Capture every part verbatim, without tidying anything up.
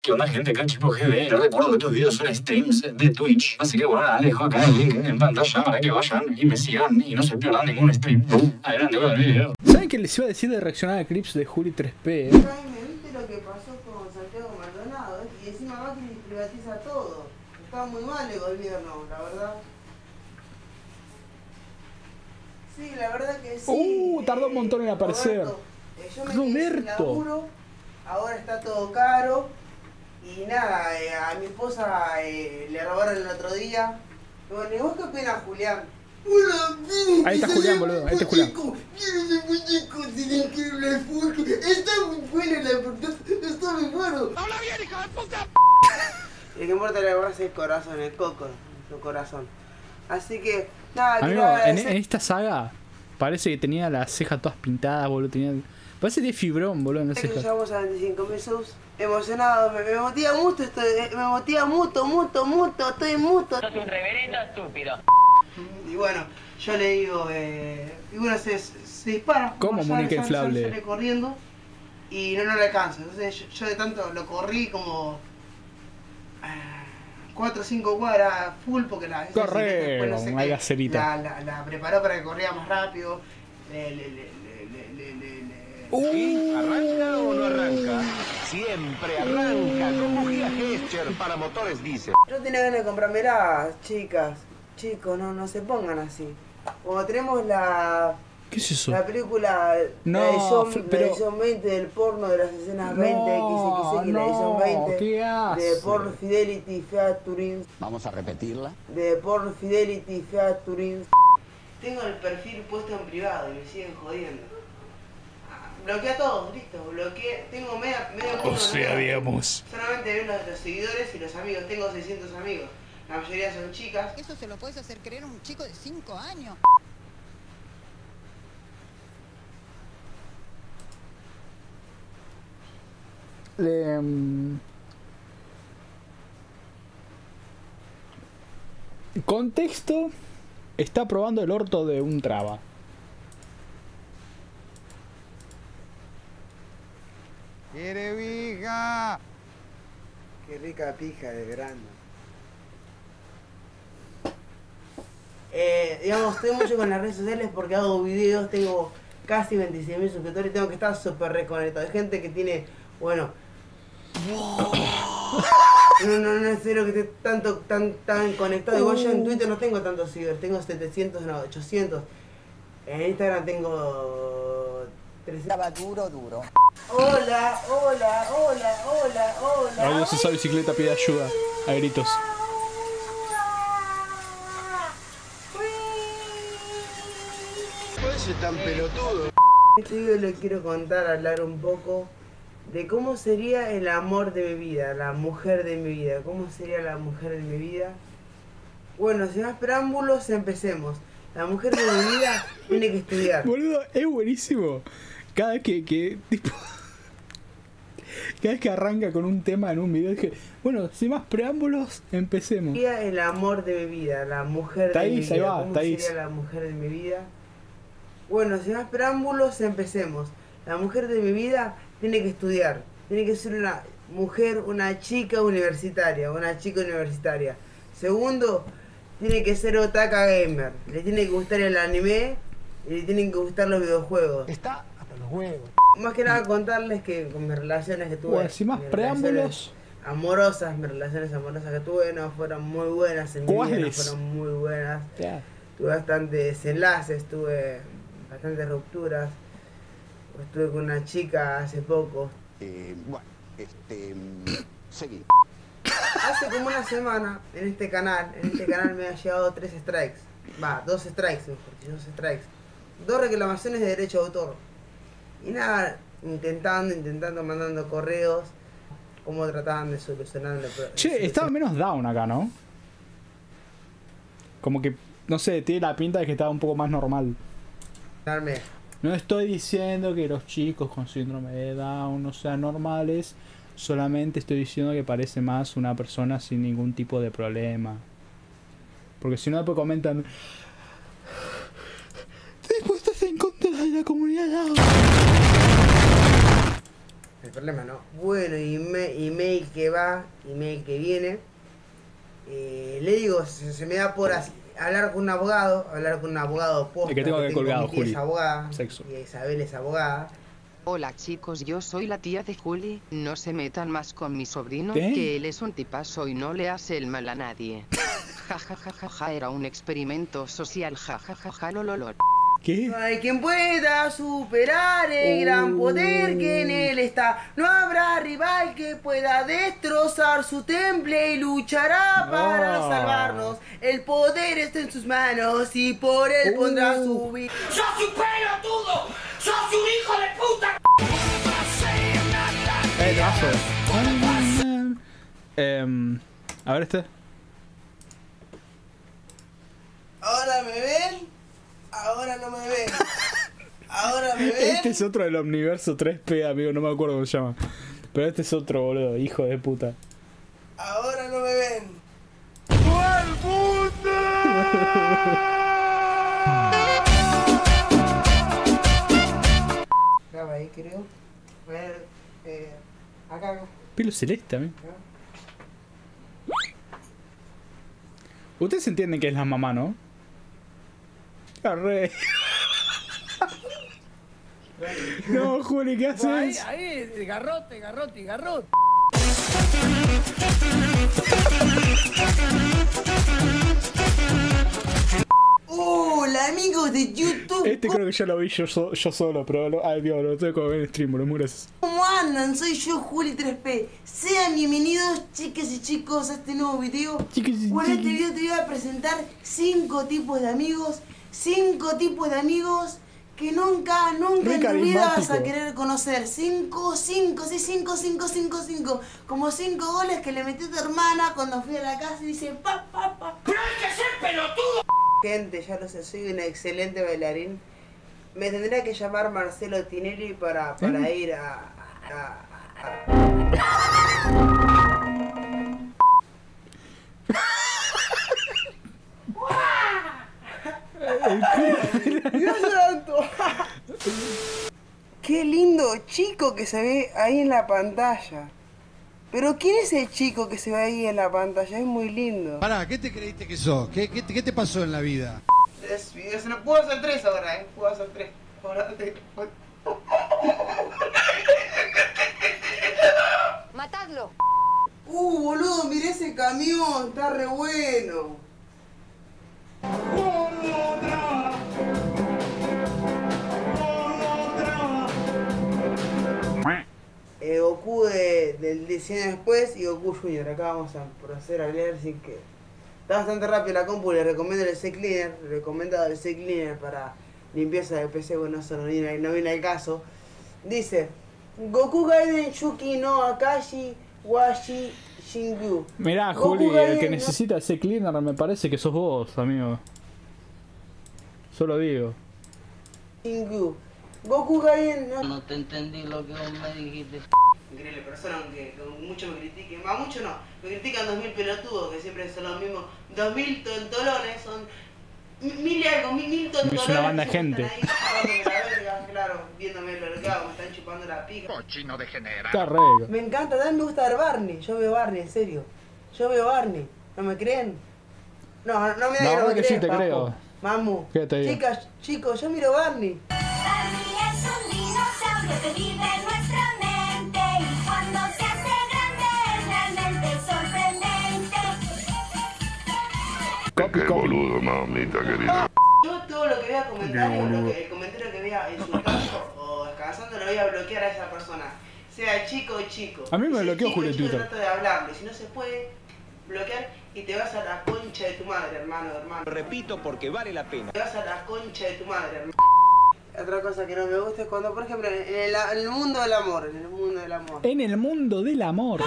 ¿Qué onda, gente? Acá Chipo G B. Les recuerdo que estos videos son streams de Twitch. Así que bueno, nada, les dejo acá el link en pantalla para que vayan y me sigan y no se pierdan ningún stream. Adelante con el video. ¿Saben qué les iba a decir de reaccionar a clips de Juli tres P? Eh? Ay, me viste lo que pasó con Santiago Maldonado, ¿eh? Y encima Macri privatiza todo. Está muy mal el gobierno, la verdad. Sí, la verdad que sí. Uh, tardó un montón en aparecer. Roberto, eh, yo me Roberto. quedé sin laburo, ahora está todo caro. Y nada, eh, a mi esposa eh, le robaron el otro día. Y bueno, ¿y vos qué opinas, Julián? Ahí está Julián, boludo. Ahí está Julián. Está muy buena la verdad. Está muy bueno. ¡Habla bien, hija de puta! El que importa la verdad es el corazón, el coco, el corazón. Así que, nada, amigo, en, en esta saga parece que tenía las cejas todas pintadas, boludo. Tenía... Parece que tiene fibrón, boludo, en las cejas. Llegamos a veinticinco mil subs. Emocionado, me, me motiva mucho, estoy, me motiva mucho, mucho, mucho, estoy mucho. Sos un reverendo estúpido. Y bueno, yo le digo, eh, y bueno, se, se dispara. ¿Cómo, Mónica Inflable? Sale corriendo y no, no le alcanza. Entonces yo, yo de tanto lo corrí como cuatro o cinco cuadras full porque la... Corre, no sé una qué, gacerita. la, la, la preparó para que corriera más rápido. Le, le, le, le, le, le, le. ¿Sí? ¿Arranca o no arranca? Siempre arranca con bujía Gescher para motores diésel. Yo tenía ganas de comprármela, chicas, chicos, no, no se pongan así. Como tenemos la... ¿Qué es eso? La película, no, la, edición, pero... la edición veinte del porno de las escenas veinte, no, X X X, no, la edición veinte ¿qué hace? de Porn Fidelity Featuring. Vamos a repetirla. De Porn Fidelity Featuring. Tengo el perfil puesto en privado y me siguen jodiendo. Bloquea todo, listo, bloqueé. Tengo media, medio O sea, nuevo. digamos. Solamente ven los, los seguidores y los amigos. Tengo seiscientos amigos. La mayoría son chicas. Eso se lo puedes hacer creer a un chico de cinco años. Le, um... Contexto: está probando el orto de un traba. ¡Quiere vija! Qué rica pija de grano. Eh, digamos, estoy mucho con las redes sociales porque hago videos, tengo casi veintiséis mil suscriptores y tengo que estar súper reconectado. Hay gente que tiene, bueno... No, no, no es cero que esté tanto, tan, tan conectado. Igual yo en Twitter no tengo tantos seguidores, tengo setecientos, no, ochocientos. En Instagram tengo... trescientos. Estaba duro, duro. Hola, hola, hola, hola, hola. Adiós, esa bicicleta pide ayuda a gritos. ¿Puede ser tan pelotudo? Este video le quiero contar, hablar un poco de cómo sería el amor de mi vida, la mujer de mi vida. ¿Cómo sería la mujer de mi vida? Bueno, sin más preámbulos, empecemos. La mujer de mi vida tiene que estudiar. Boludo, es buenísimo. Cada vez que, que tipo... Cada vez que arranca con un tema en un video, dije, bueno, sin más preámbulos, empecemos. Sería el amor de mi vida, la mujer de mi Taís, ahí vida. va, ¿Cómo Taís. sería la mujer de mi vida? Bueno, sin más preámbulos, empecemos. La mujer de mi vida tiene que estudiar. Tiene que ser una mujer, una chica universitaria, una chica universitaria. Segundo, tiene que ser otaka gamer. Le tiene que gustar el anime y le tienen que gustar los videojuegos. Está hasta los huevos. Más que nada contarles que con mis relaciones que tuve, Bueno, sin más mis preámbulos. relaciones amorosas, mis relaciones amorosas que tuve no fueron muy buenas en mi vida, no ¿Cuáles? fueron muy buenas. Ya. Tuve bastantes enlaces, tuve bastantes rupturas. Estuve con una chica hace poco. Eh, bueno, este... seguí. Hace como una semana en este canal, en este canal me ha llegado tres strikes. Va, dos strikes, mejor dicho, dos strikes. Dos reclamaciones de derecho de autor. Y nada, intentando, intentando, mandando correos. Cómo trataban de solucionar el problema. Che, estaba menos down acá, ¿no? Como que, no sé, tiene la pinta de que estaba un poco más normal. No estoy diciendo que los chicos con síndrome de Down no sean normales, solamente estoy diciendo que parece más una persona sin ningún tipo de problema. Porque si no, después comentan, después estás en contra de la comunidad Down. el problema, ¿no? Bueno, email, email que va, email que viene. Eh, le digo, se, se me da por así, hablar con un abogado, hablar con un abogado posta. El que tengo que colgado, mi tía Juli. es abogada, Sexo. y Isabel es abogada. Hola chicos, yo soy la tía de Juli, no se metan más con mi sobrino, ¿Qué? que él es un tipazo y no le hace el mal a nadie. Ja ja ja ja ja, era un experimento social, ja ja ja ja, lololol. ¿Qué? No hay quien pueda superar el gran poder que en él está. No habrá rival que pueda destrozar su temple y luchará No. para salvarnos. El poder está en sus manos y por él pondrá su vida. ¡Sos un pelotudo! ¡Sos un hijo de puta! Eh, temazo. Em, a ver este. Ahora me ven, ahora no me ven. Ahora me ven. Este es otro del Omniverso tres P, amigo, no me acuerdo cómo se llama. Pero este es otro, boludo, hijo de puta. Ahora no me ven. Graba ahí, creo. A ver, eh, acá, acá. Pelo celeste, amigo. Ustedes entienden que es la mamá, ¿no? Arre. No, Juli, ¿qué haces? Ahí, ahí, garrote, garrote, garrote. Hola amigos de YouTube. Este creo que ya lo vi yo, so- yo solo, pero lo, ay Dios, lo tengo que ver en stream, boludo, muy gracias. ¿Cómo andan? Soy yo, Juli tres P. Sean bienvenidos, chicas y chicos, a este nuevo video. Chicas y Bueno, en este chiquis. video te voy a presentar cinco tipos de amigos. Cinco tipos de amigos que nunca, nunca Re en tu vida vas a carismático. querer conocer. Cinco, cinco, sí, cinco, cinco, cinco, cinco. Como cinco goles que le metí a tu hermana cuando fui a la casa y dice pa, pa, pa. ¡Pero hay que ser pelotudo! Gente, ya lo sé, soy un excelente bailarín. Me tendría que llamar Marcelo Tinelli para, para ir a... a- a- ¡Dios santo! ¡Qué lindo chico que se ve ahí en la pantalla! Pero ¿quién es el chico que se ve ahí en la pantalla? Es muy lindo. Pará, ¿qué te creíste que sos? ¿Qué, qué, qué te pasó en la vida? Es, es, no puedo hacer tres ahora, ¿eh? Puedo hacer tres. Ahora te- ¡Matadlo! ¡Uh, boludo! Mirá ese camión, está re bueno. Eh, Goku de, del diseño después y Goku Junior. Acá vamos a proceder a leer sin que... Está bastante rápido la compu, le recomiendo el C-Cleaner, le recomiendo el C-Cleaner para limpieza de P C, bueno, eso no viene, no viene al caso. Dice, Goku Gaiden Yuki no Akashi Washi Shingyu. Mirá, Goku Juli, el Gaiden que no- necesita ese cleaner me parece que sos vos, amigo. Solo digo. Shingyu. Goku Gaiden no... No te entendí lo que vos me dijiste. Increíble persona, aunque con mucho me critiquen, más mucho no, me critican dos mil pelotudos, que siempre son los mismos, dos mil tontolones, son mi- mil y algo, mil, mil tontolones. Es una banda de que gente. están ahí chupándome la verga, claro, viéndome lo que hago, me están chupando la pica. Cochino degenerado. Está re. Me encanta, también me gusta ver Barney, yo veo Barney, en serio, yo veo Barney, ¿no me creen? No, no me La digan que no verdad me que sí creen, te papo. creo. Mamu, ¿Qué te digo? chicas, chicos, yo miro Barney. Barney es un dinosaurio que vive en nuestra mente y cuando se hace grande es realmente sorprendente. Copy, copy. Boludo, mamita querida. Yo todo lo que vea comentario, lo que, el comentario que vea insultando o descansando lo voy a bloquear a esa persona. Sea chico o chico. A mí me Si es bloqueó chico, Julio en chico, Twitter. Trata de hablarlo. Si no se puede bloquear y te vas a la concha de tu madre, hermano, hermano. Lo repito porque vale la pena. Te vas a la concha de tu madre, hermano. Otra cosa que no me gusta es cuando, por ejemplo, en el, en el mundo del amor, en el mundo del amor. En el mundo del amor.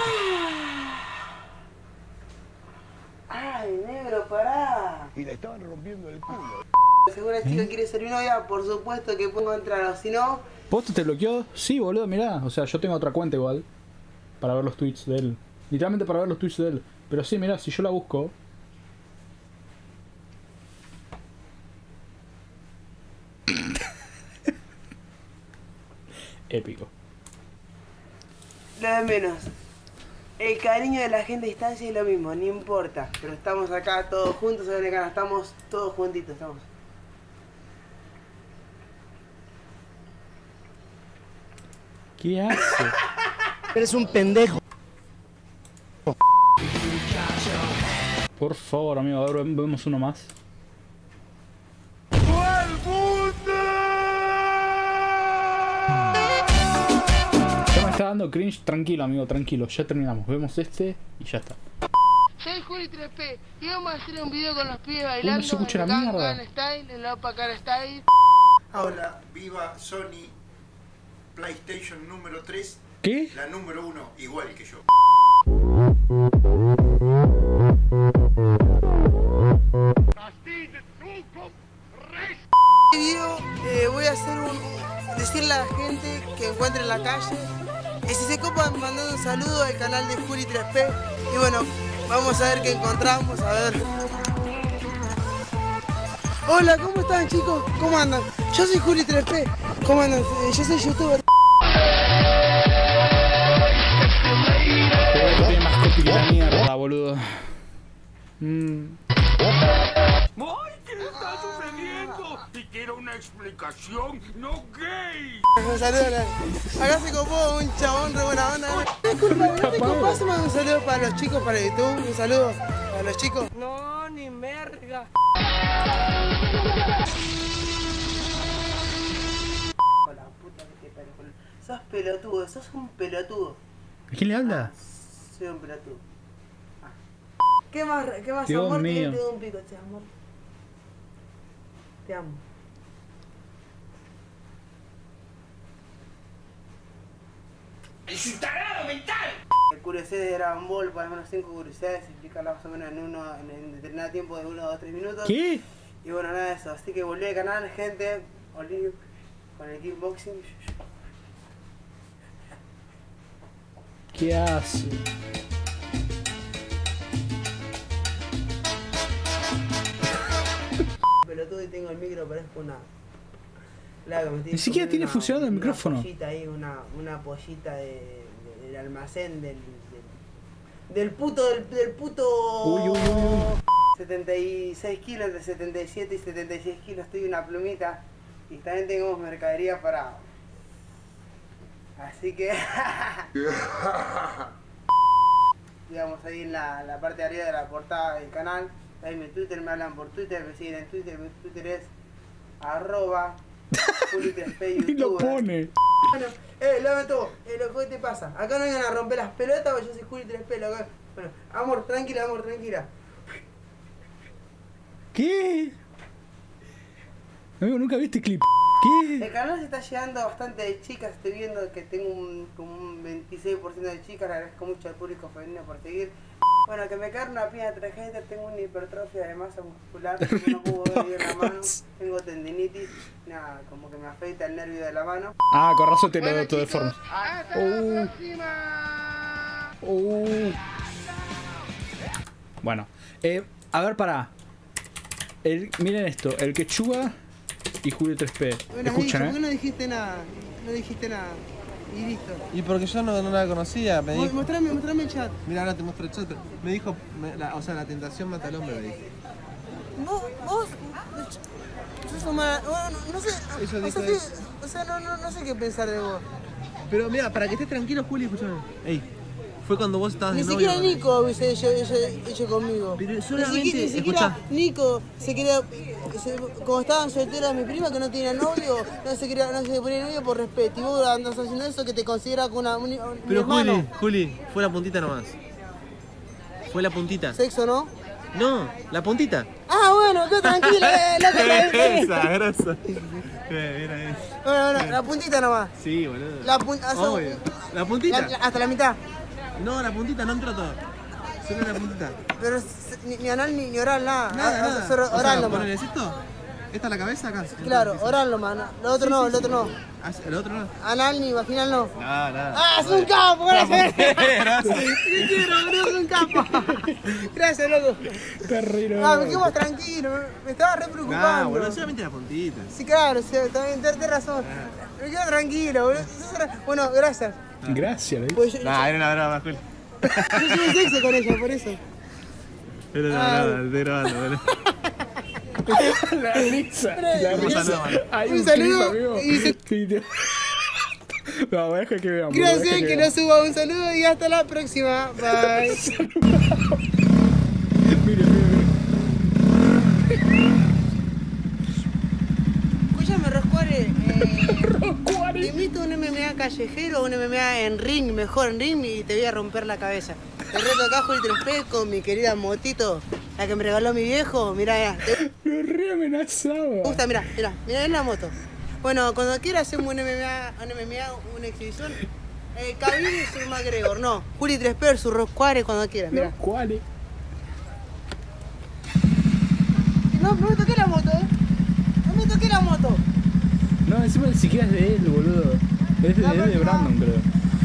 Ay, negro, pará. Y le estaban rompiendo el culo. Seguro la chica quiere ser mi novia, por supuesto que pongo entrar, o si no... ¿Post te bloqueó? Sí, boludo, mirá. O sea, yo tengo otra cuenta igual. Para ver los tweets de él. Literalmente para ver los tweets de él. Pero sí, mirá, si yo la busco. Épico. lo de menos. El cariño de la gente a distancia es lo mismo, no importa. Pero estamos acá todos juntos, en el canal, estamos todos juntitos, estamos. ¿Qué hace? Eres un pendejo. Por favor, amigo, a ver, vemos uno más. Ya me está dando cringe, tranquilo, amigo, tranquilo. Ya terminamos, vemos este y ya está. Soy Juli tres P y vamos a hacer un video con los pibes bailando. No se escucha en la el mierda. Gangnam Style, en la Opacar Style. Ahora, viva Sony PlayStation número tres. ¿Qué? La número uno, igual que yo. Este video eh, voy a hacer un decirle a la gente que encuentre en la calle y si se copan mandando un saludo al canal de Juli tres P y bueno, vamos a ver qué encontramos, a ver. Hola, ¿cómo están chicos? ¿Cómo andan? Yo soy Juli tres P, ¿cómo andan? Eh, yo soy youtuber. Tiene más copy que la mierda, boludo. Mm. ¡Ay, qué le está sucediendo! Y quiero una explicación, no gay. Un saludo, acá se copó un chabón re buena onda. Disculpa, ¿no te copás? Un saludo para los chicos, para YouTube, un saludo para los chicos. No, ni merga. Hola, puta que te parió. Sos pelotudo, sos un pelotudo. ¿A quién le habla? Soy un pelotudo. Ah. ¿Qué más, qué más Dios amor? mío. Te doy un pico, che, amor. Te amo. ¡Es un tarado mental! Curiosidades de Dragon Ball, por al menos cinco curiosidades, explicarlas más o menos en, uno, en determinado tiempo de uno, dos, tres minutos. ¿Qué? Y bueno, nada de eso. Así que volví al canal, gente. Volví con el kickboxing. ¿Qué hace? Pelotudo y tengo el micro, parezco una... Claro, me Ni siquiera tiene una, funcionado el una micrófono. Pollita ahí, una, una pollita de, de, del almacén del, del, del puto, del, del puto... Uy, uy, uy, uy. setenta y seis kilos, entre setenta y siete y setenta y seis kilos, estoy una plumita. Y también tengo mercadería para... Así que... digamos ahí en la, la parte de arriba de la portada del canal. Ahí mi Twitter, me hablan por Twitter, me siguen en Twitter, mi Twitter es arroba Juli tres P Y lo youtuber. pone. Bueno, eh, lo meto, eh, lo que te pasa, acá no vengan a romper las pelotas porque yo soy Juli tres P, loco. Bueno, amor, tranquila, amor, tranquila. ¿Qué? Amigo, nunca viste clip. ¿Qué? El canal se está llegando bastante de chicas, estoy viendo que tengo un, como un veintiséis por ciento de chicas, le agradezco mucho al público femenino por seguir. Bueno, que me cae una piña de tarjeta, tengo una hipertrofia de masa muscular, no puedo ver en la mano, tengo tendinitis, nada, como que me afecta el nervio de la mano. Ah, con razón te lo de todas formas. ¡Hasta Uh. la próxima! Uh. Bueno, eh, a ver, pará. El, miren esto, el Quechua y Juli tres P. Bueno, Escuchan, ¿por qué eh. no dijiste nada? No dijiste nada. Y listo. Y porque yo no, no la conocía, me dijo... Mostrame, mostrame el chat. Mira, ahora te muestro el chat. Me dijo, me- la- o sea, la tentación mata al hombre, me dijo. Vos, vos, sos una... Bueno, no sé, Eso o dijo sea, él. que- o sea no, no, no sé qué pensar de vos. Pero mira, para que estés tranquilo, Juli, escúchame. Ey, fue cuando vos estabas Ni de novio. siquiera con él. Nico hubiese hecho, hecho, hecho conmigo. Pero Ni solamente, siquiera, ni siquiera escuchá. Nico se quería... Se, como estaban solteras mi prima que no tenía novio, no se quería, no se ponía novio por respeto. Y vos andas haciendo eso que te considera como una, un, un Pero hermano. Juli, Juli, fue la puntita nomás. Fue la puntita. ¿Sexo no? No, la puntita. Ah, bueno, qué tranquilo, eh, loco, eh. Esa, grasa. Mira, mira. Bueno, bueno, la puntita nomás. Sí, boludo. La punta, Obvio. ¿La puntita? La- la- hasta la mitad. No, la puntita, no entró todo. Solo la puntita. Pero s- ni, ni anal ni, ni oral, nada. Nada, Ah, nada. solo O sea, oral nomás. ponele esto. ¿Esta es la cabeza acá? Claro, oral nomás. No. Lo otro Sí, no, sí, el otro sí. no. Ah, ¿el otro no? Anal ni vaginal no. No, nada. ¡Ah, es un capo! ¡Gracias! Gracias. ¡Te quiero, bro! ¡Es un capo! Gracias, loco. Terrible. Ah, me quedo más tranquilo. Me estaba re preocupando. Nah, boludo, solamente la puntita. Sí, claro, sí, también tenés razón. Me quedo tranquilo, boludo. Bueno, gracias. Gracias, ¿eh? Pues yo, Nah, era una broma, Juli. yo tuve sexo con ella, por eso. Era una broma, estoy grabando, boludo. La risa. La Un risa. saludo, Hay Un un saludo clip, amigo. y se- Sí, tío. No, deja que veamos. Gracias, deja que, que veamos. no suba un saludo y hasta la próxima. Bye. Mire, mire, mire. Escúchame, Roscuare. Eh, te invito a un M M A callejero o un M M A en ring, mejor en ring, y te voy a romper la cabeza. Te reto acá, Juli tres P, con mi querida motito, la que me regaló mi viejo. Mirá, te Lo re amenazaba. gusta, mirá, mirá, mirá en la moto. Bueno, cuando quieras hacemos un M M A, un M M A, una exhibición. Eh, Khabib versus McGregor, no. Juli tres P versus Roscuare cuando quieras, mirá. ¿Cuál es? No, no me toqué la moto, eh. No me toqué la moto. No, encima ni siquiera es de él, boludo. Es de, es de Brandon, creo.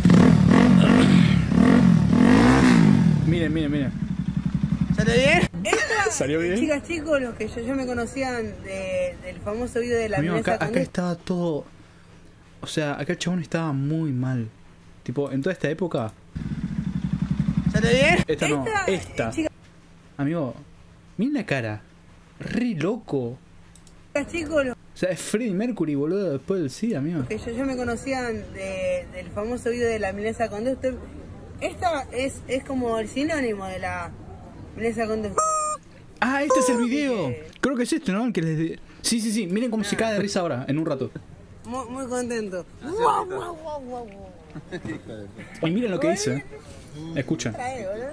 Miren, miren, miren. ¿Salió bien? Esta, ¿Salió bien? Chicas, chicos, los que yo, yo me conocían de, del famoso video de la Amigo, milanesa acá, con acá estaba todo. O sea, acá el chabón estaba muy mal. Tipo, en toda esta época. ¿Salió bien? Esta no, Esta, esta. chicas, Amigo, miren la cara. Re loco. chicos, los O sea, es Freddie Mercury, boludo, después del SIDA, amigo. que yo, yo me conocían de, del famoso video de la milanesa con dos. Esta es, es como el sinónimo de la milanesa con dos. Ah, este es el video. Creo que es este, ¿no? El que les de... Sí, sí, sí. Miren cómo se cae de risa ahora, en un rato. Muy, muy contento. Guau, guau, guau, guau, guau. Y miren lo que dice. Escuchen. Trae, boludo.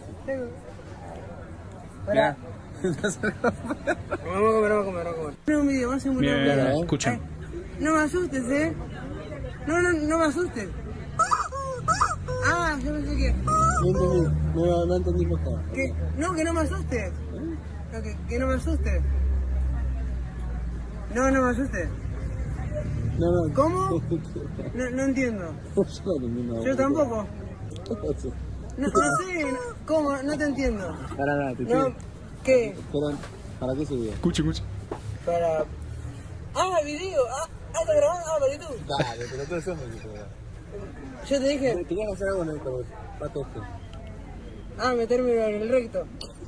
Mirá. Vamos a comer, vamos a comer, vamos a comer. Mira un video, más un Miren, video. miren, escuchen. No me asustes, eh. No, no, no me asustes. Ah, yo pensé que. No entendí, no, no entendí cómo estaba. que no, que no me asustes. No, que, que no me asustes. No, no me asustes. No, no. ¿Cómo? No, no entiendo. Yo tampoco. No, no sé, no- ¿cómo? No te entiendo. Para nada, te No, ¿qué? Pero, ¿para qué subía? Escuchen, escuchen. Para. Ah, video. Ah, ah, ¿está grabando? Ah, para YouTube. Dale, pero todo eso me dijo. Yo te dije. Querías hacer algo en el pato este. Ah, meterme en el recto.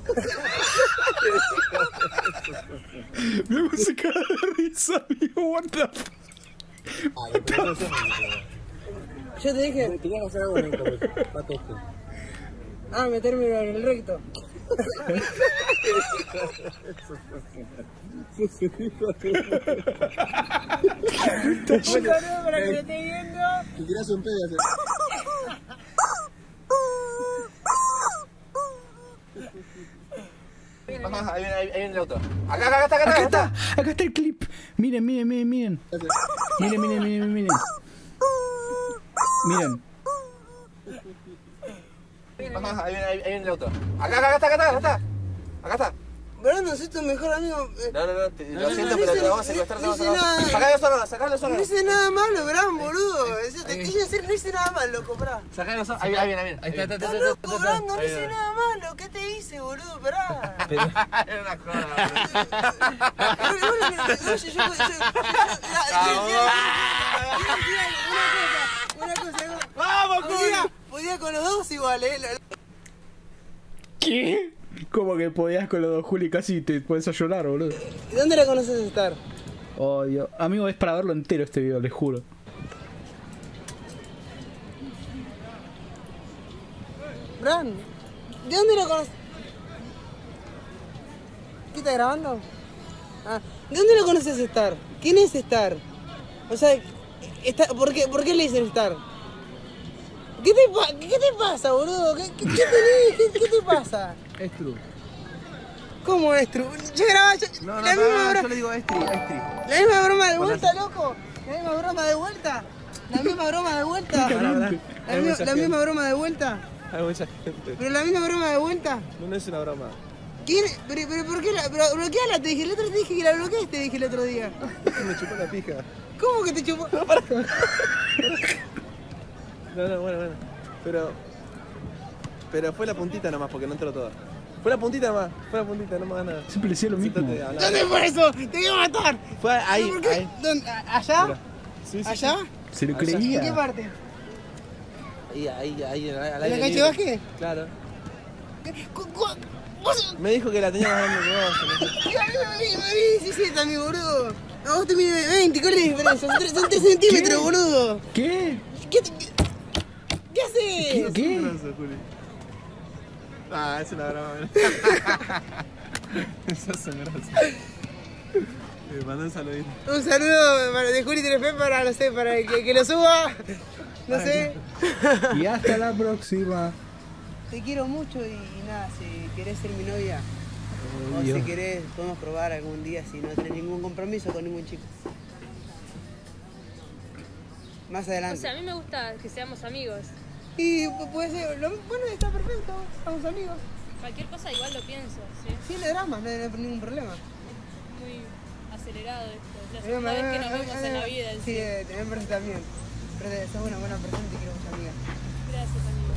Me se cae de risa, amigo. What the fuck. Dale, pero todo eso me dijo. Yo te dije. Querías hacer algo en el pato este. Ah, meterme en el recto. Un saludo para que lo esté viendo. Si quieres un pedo y hacer. Ajá, ahí viene, ahí viene el auto. Acá, acá, acá, acá, Acá está, acá está el clip. Miren, miren, miren, miren. Miren, miren, miren, miren. Miren. Ajá, ahí viene, ahí viene el auto. Acá, acá, acá está, acá está, acá está. Acá está. Brandon, soy tu mejor amigo. Eh, No, no, no, te, No, lo no, siento, no pero hice- te vamos a secuestrar, te no vamos a hice secuestrar. nada. Sacá los órganos, sacá los No órganos. hice nada malo, Bran, boludo. Eso te quise decir, no hice nada malo, comprá. Sacá los órganos. Ahí viene, ahí viene, ahí viene. Ahí está, está, Estás está, loco, está, Brandon, no ahí hice viene. nada malo. ¿Qué te hice, boludo? Pará. Era una joda, Oye, yo, yo, yo, una cosa, ¡Vamos, podía, podía con los dos igual, eh. ¿Qué? Como que podías con los dos, Juli, casi te puedes a llorar, boludo. ¿Dónde la conoces estar? Oh, Dios. Amigo, es para verlo entero este video, les juro. Bran, ¿de dónde lo conoces? ¿Qué está grabando? Ah, ¿de dónde lo conoces Star? ¿Quién es Star? O sea, está, ¿por, qué, ¿por qué le dicen Star? ¿Qué te, pa- ¿Qué te pasa, boludo? ¿Qué, qué, qué tenés? ¿Qué, ¿Qué te pasa? Es true. ¿Cómo es true? Yo grababa yo, No, no, la, no, misma no, bro- yo le digo Estri, Estri. la misma broma de Con vuelta, loco. La misma broma de vuelta. La misma broma de vuelta. Pará, pará. La, Hay misma, mucha la gente. misma broma de vuelta. Hay mucha gente. Pero la misma broma de vuelta. No, no es una broma. ¿Quién? Pero, pero ¿por qué la pero bloqueala? Te dije, el otro te dije que la bloqueaste, te dije el otro día. Me chupó la pija. ¿Cómo que te chupó? No, no, bueno, bueno. Pero. Pero fue la puntita nomás, porque no entró toda. Fue la puntita nomás, fue la puntita, no más nada. Siempre le decía lo mismo. Siéntate a hablar. ¿Dónde fue eso? ¡Te voy a matar! Fue ahí, ¿Por qué? ahí. ¿Dónde? ¿Allá? Mira. Sí, sí, ¿Allá? Se lo Allá. ¿En qué creía. parte? Ahí, ahí, ahí, al ¿En aire la cancha de libre. básquet? Claro. ¿Cu- cu- vos- Me dijo que la tenía más grande que vos. no sé. Ay, me vi, me vi diecisiete, amigo, boludo. No, vos te mide veinte, ¿cuál es la diferencia? Son tres, son tres centímetros, boludo. ¿Qué? ¿Qué, te- qué, qué haces? ¿Qué? Un grosso, Juli. Ah, es una broma. Eso es un grosso. Me mandó un saludito. Un saludo para, de Juli tres P para, no sé, para que, que lo suba. No sé. Y hasta la próxima. Te quiero mucho y, y nada, si querés ser mi novia o Obvio. si querés podemos probar algún día si no tenés ningún compromiso con ningún chico. Más O adelante. sea, a mí me gusta que seamos amigos. Y pu- puede ser, lo- bueno, está perfecto, somos amigos. Cualquier cosa igual lo pienso, ¿sí? Sin drama, no hay ningún problema. Muy acelerado esto. Es la Eh, segunda eh, vez que nos eh, vemos eh, en la vida. en Sí, sí. eh, me parece también. Pero eh, sos una buena persona y te quiero mucho, amiga. Gracias, amigo.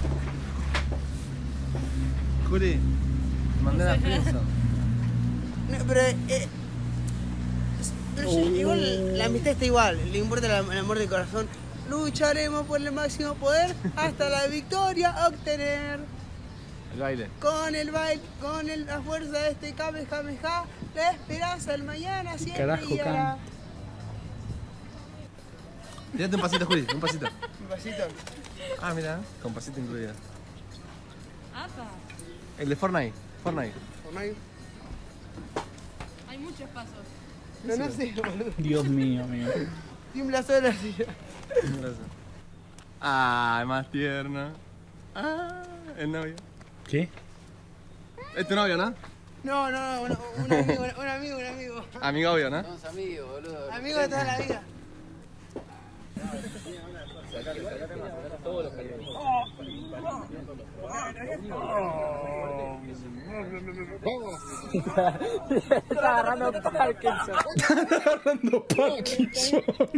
Juli, te mandé la prensa. No, pero eh, pero yo- igual la amistad está igual, le importa el, el amor de corazón. Lucharemos por el máximo poder hasta la victoria obtener. El baile. Con el baile, con el- la fuerza de este Kamehameha, la esperanza del mañana siempre Carajo, guiará. Tírate un pasito, Juli, un pasito. Un pasito. Ah, mira, con pasito incluido. Apa, El de Fortnite. Fortnite. Fortnite. hay muchos pasos. No, no sé, boludo. Dios mío, amigo. Tiembla sola así. Un abrazo. Ah, más tierno. Ah, el novio. ¿Qué? Es tu novio, ¿no? No, no, no, un, un amigo, un amigo, un amigo. Amigo obvio, ¿no? Somos amigos, boludo. Amigo de toda la vida. Está agarrando Parkinson. Agarrando Parkinson.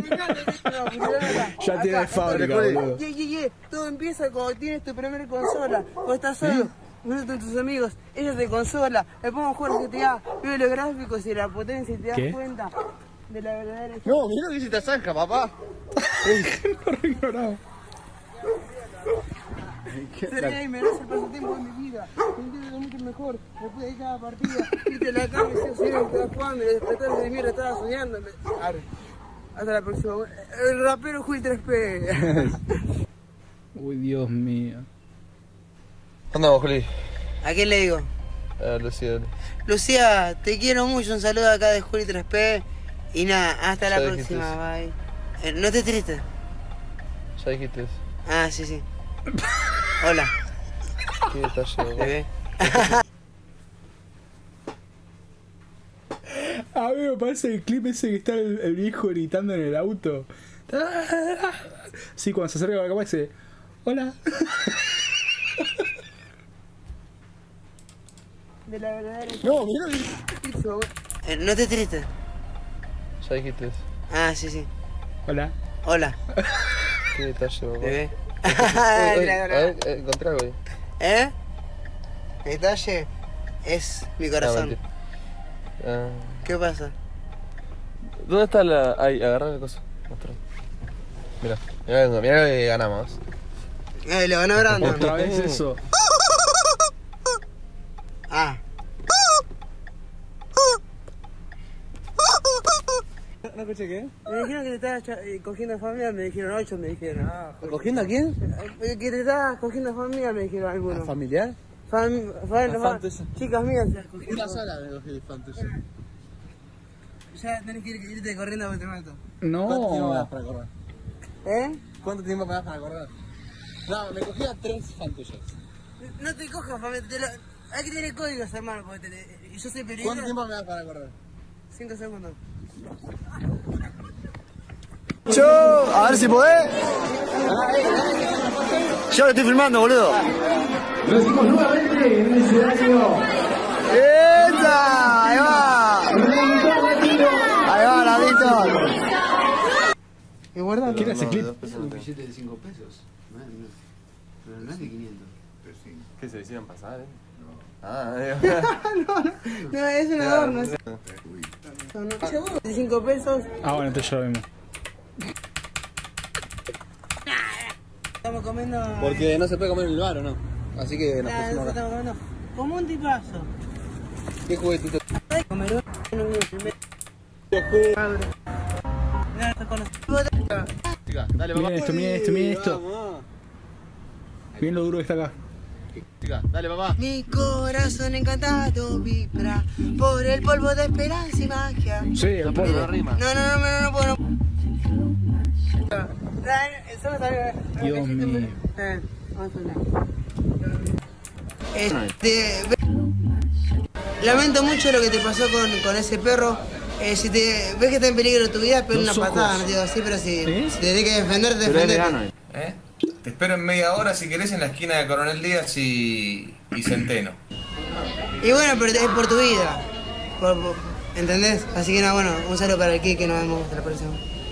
Ya tienes fábrica, boludo. Ye, ye, ye. Todo empieza cuando tienes tu primera consola. Cuando estás solo, no están tus amigos. Ella te consola. Le pongo juegos G T A, veo los gráficos y la potencia y te das ¿Qué? cuenta de la verdadera. No, mira lo que hiciste a Zanja, papá. Lo ignorado. Ser gamer es el pasatiempo de mi vida. Me entiendo mucho mejor. Después de cada partida, irte a la cama y ser serio que estás jugando y despertar de mierda, estaba soñando. Me- Arre. Hasta la próxima. El rapero Juli tres P. Uy, Dios mío. ¿Dónde vamos, Juli? ¿A quién le digo? A Lucía. Lucía, te quiero mucho. Un saludo acá de Juli tres P. Y nada, hasta la Ya dijiste próxima. Bye. Eh, no estés triste. Ya dijiste eso. Ah, sí, sí. Hola. Qué detalle, Bebé. A mí me parece el clip ese que está el, el viejo gritando en el auto. Sí, cuando se acerca a la cama dice: hola. De la verdadera. No, mira. Eh, no estés triste. Ya dijiste eso. Ah, sí, sí. Hola. Hola. Qué detalle, papá. Bebé. Uy, uy, a ver, eh, encontré algo ahí. ¿Eh? El detalle es mi Ah, corazón. mentira. Ah, ¿Qué pasa? ¿Dónde está la...? Ahí, agarrá la cosa. Mostrá. Mira, mira, mira que ganamos. Eh, le ganó Brandon. Otra vez eso. Ah. ¿No escuché qué? Me dijeron que te estabas cha- eh, cogiendo a familia, me dijeron ocho, me dijeron. ¿Cogiendo a quién? Eh, Que te estabas cogiendo a familia, me dijeron algunos. ¿Familiar? Fam, fam, A fam- fan tuyo. chicas mías. te has cogido. Una sola me cogí el fan tuyo. Ya tenés que ir- irte corriendo porque te mato. ¿Cuánto tiempo me das No. para correr? ¿Eh? ¿Cuánto tiempo me das para correr? No, me cogí a tres fan tuyos. No te cojas, familia. Te lo... Hay que tener códigos, hermano, porque te... yo soy peligroso. ¿Cuánto tiempo me das para correr? Cinco segundos. Yo, a ver si podés. Yo lo estoy filmando, boludo. Recibimos nuevamente en el escenario. ¡Esa! Ahí va. Ahí va, Ladito. ¿Qué guarda? ¿Quién hace clip? Un billete de cinco pesos. No, no, pero no es de quinientos. ¿Qué se hicieron pasar, eh? Ah, No, es un adorno. es- Son cinco pesos. Ah, bueno, entonces ya lo vimos. Estamos comiendo. Porque no se puede comer en el bar, ¿o no? Así que nos Nah, pusimos no acá. estamos comiendo. Como un tipazo. ¿Qué juguetito? Comer uno, uno, Chica, dale, papá. Miren esto, miren esto, miren esto. Miren lo duro que está acá. Chica, dale, papá. Mi corazón encantado vibra por el polvo de esperanza y magia. Sí, el polvo. No, no, no, no, no puedo. Dios mío. Eh, vamos a hablar. Este, lamento mucho lo que te pasó con, con ese perro. Eh, si te ves que está en peligro tu vida, pega una Los patada, ojos. no te digo así, pero si, ¿Eh? si te tenés que defenderte, Pero es defendete. vegano. ¿Eh? Te espero en media hora si querés en la esquina de Coronel Díaz y, y Centeno. Y bueno, pero es por tu vida. Por- por- ¿Entendés? Así que no, bueno, un saludo para el Kike, nos vemos hasta la próxima.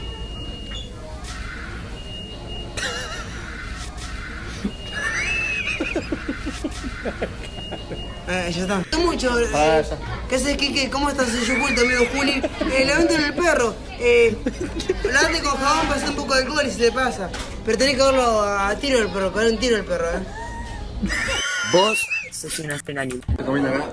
Eh, ya está. Mucho. Eh, Ah, ya. ¿Qué haces, Kike? ¿Cómo estás? Soy yo oculto, amigo Juli. Eh, lamento en el perro. Eh, lavate con jabón, pasate un poco de alcohol y se te pasa. Pero tenés que verlo a tiro el perro, pegar un tiro el perro, eh. Vos sos una penalidad. ¿Te comiendo acá?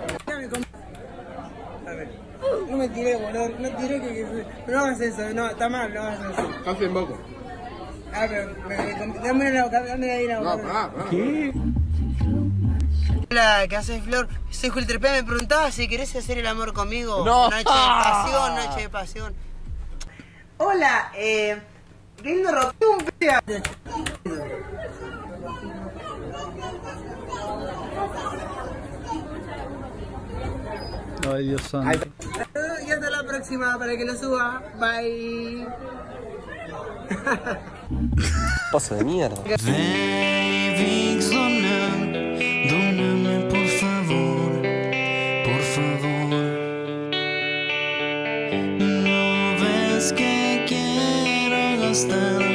A ver. No me tiré, boludo. No tiré que... que no hagas eso. No, está mal, no hagas eso. Café en boca. Ah, pero... Me, me, dame la boca, dame ahí la boca. No, pará, pará. ¿Qué? Hola, ¿qué haces, Flor? Soy Juli Trepé, me preguntaba si querés hacer el amor conmigo. No. Noche de pasión, noche de pasión. Hola, eh... Lindo ropa, un pedazo. Ay, Dios santo. Y hasta la próxima para que lo suba. Bye. Paso de mierda. Baby, dóname, dóname por favor, por favor. No ves que quiero gastar